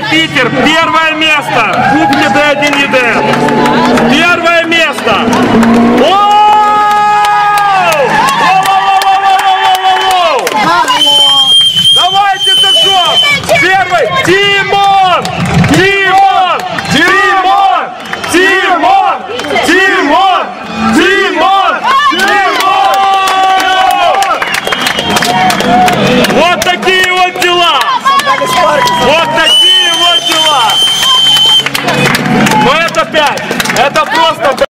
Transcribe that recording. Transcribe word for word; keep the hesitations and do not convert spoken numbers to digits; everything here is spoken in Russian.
Питер, первое место. Кубки Д один и Д. Первое место. Давайте, Ташов. Первый. Тимон. Тимон. Тимон. Тимон. Тимон. Тимон. Тимон. Вот такие вот дела. Вот такие вот дела. Но это пять. Это просто